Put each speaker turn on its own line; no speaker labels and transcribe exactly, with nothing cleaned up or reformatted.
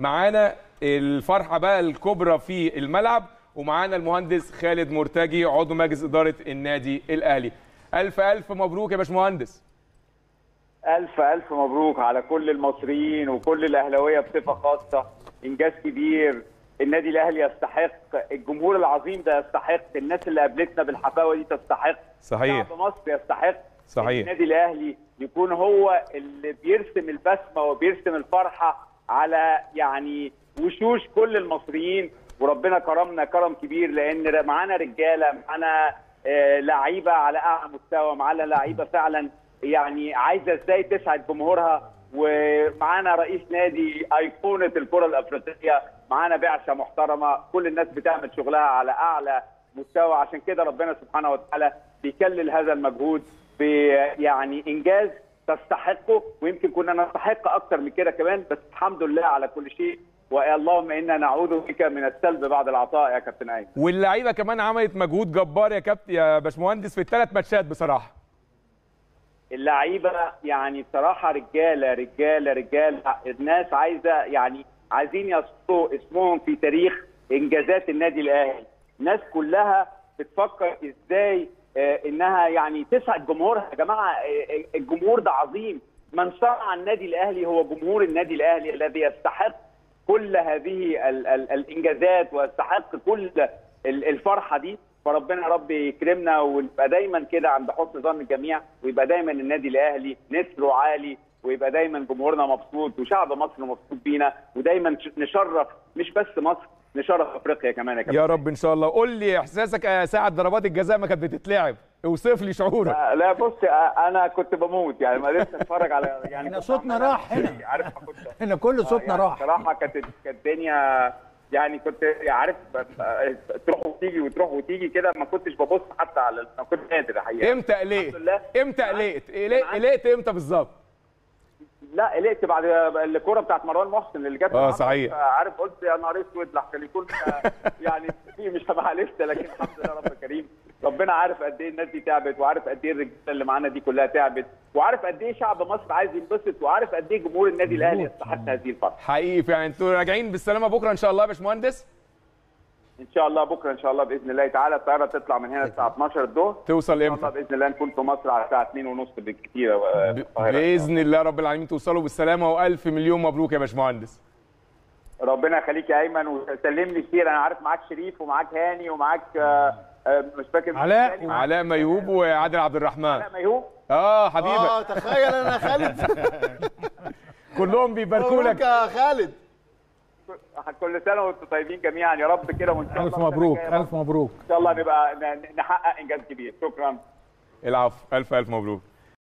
معانا الفرحه بقى الكبرى في الملعب، ومعانا المهندس خالد مرتجي عضو مجلس اداره النادي الاهلي. الف الف مبروك يا باشمهندس.
الف الف مبروك على كل المصريين وكل الاهلاويه بصفه خاصه. انجاز كبير، النادي الاهلي يستحق، الجمهور العظيم ده يستحق، الناس اللي قابلتنا بالحفاوه دي تستحق،
صحيح،
شعب مصر يستحق.
صحيح،
النادي الاهلي يكون هو اللي بيرسم البسمه وبيرسم الفرحه على يعني وشوش كل المصريين. وربنا كرمنا كرم كبير، لان معانا رجاله، معانا آه لعيبه على اعلى مستوى، معانا لعيبه فعلا يعني عايزه ازاي تسعد جمهورها، ومعانا رئيس نادي ايقونه الكره الافريقيه، معانا بعثه محترمه، كل الناس بتعمل شغلها على اعلى مستوى. عشان كده ربنا سبحانه وتعالى بيكلل هذا المجهود يعني انجاز تستحقه، ويمكن كنا نستحق اكتر من كده كمان، بس الحمد لله على كل شيء، واللهم انا نعوذ بك من السلب بعد العطاء يا كابتن ايمن.
واللعيبه كمان عملت مجهود جبار يا كابتن يا باشمهندس في الثلاث ماتشات بصراحه.
اللعيبه يعني بصراحه رجاله رجاله رجاله، الناس عايزه يعني عايزين يسطوا اسمهم في تاريخ انجازات النادي الاهلي. الناس كلها بتفكر ازاي آه انها يعني تسعد جمهورها. يا جماعه آه الجمهور ده عظيم، من صنع النادي الاهلي هو جمهور النادي الاهلي الذي يستحق كل هذه ال ال الانجازات ويستحق كل الفرحه دي. فربنا يا رب يكرمنا ونبقى دايما كده عند حسن ظن الجميع، ويبقى دايما النادي الاهلي نسره عالي، ويبقى دايما جمهورنا مبسوط وشعب مصر مبسوط بينا، ودايما نشرف مش بس مصر، نشرف افريقيا كمان يا كابتن.
يا رب ان شاء الله. قول لي احساسك ساعه ضربات الجزاء ما كانت بتتلعب، اوصف لي شعورك.
لا, لا بص انا كنت بموت يعني، ما قدرتش اتفرج على يعني
احنا صوتنا راح هنا،
عارف
احنا كل صوتنا
يعني
راح
بصراحه. كانت كانت الدنيا يعني كنت عارف تروح وتيجي وتروح وتيجي كده، ما كنتش ببص حتى على، ما كنتش قادر الحقيقه.
امتى قلقت؟ امتى قلقت؟ قلقت امتى بالظبط؟
لا قلقت بعد الكوره بتاعت مروان محسن اللي جت.
اه صحيح.
عارف قلت يا نهار اسود لحسن يكون يعني في مش هبقى لسه، لكن الحمد لله رب كريم. ربنا عارف قد ايه الناس دي تعبت، وعارف قد ايه الرجاله اللي معانا دي كلها تعبت، وعارف قد ايه شعب مصر عايز ينبسط، وعارف قد ايه جمهور النادي الاهلي يستحق هذه الفرحه.
حقيقي فعلا. انتوا راجعين بالسلامه بكره ان شاء الله يا باشمهندس؟
ان شاء الله بكره ان شاء الله باذن الله تعالى. الطياره تطلع من هنا الساعه اتناشر الظهر،
توصل امتى؟
ان شاء الله باذن الله نكون في مصر على الساعه اتنين ونص بالكثير.
باذن الله رب العالمين توصلوا بالسلامه، والف مليون مبروك يا باشمهندس.
ربنا يخليك يا ايمن، وسلم لي كتير. انا عارف معاك شريف ومعاك هاني ومعاك مش فاكر
علاء
علاء ميهوب وعادل عبد الرحمن.
علاء ميهوب
اه حبيبك.
اه تخيل انا خالد
كلهم بيباركوا لك
يا خالد.
كل سنه وانتم طيبين جميعا يا رب كده، وان شاء الله
الف مبروك الف مبروك
ان شاء الله نبقى نحقق انجاز كبير. شكرا.
العفو، الف الف مبروك.